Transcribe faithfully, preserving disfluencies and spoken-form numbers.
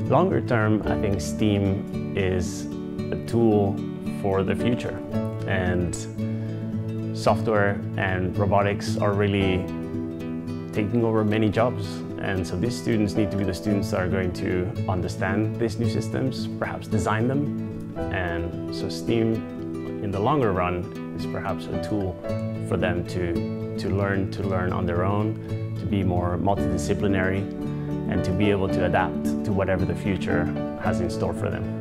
Longer term, I think STEAM is a tool for the future, and software and robotics are really taking over many jobs. And so these students need to be the students that are going to understand these new systems, perhaps design them. And so STEAM, in the longer run, is perhaps a tool for them to, to learn to learn on their own, to be more multidisciplinary, and to be able to adapt to whatever the future has in store for them.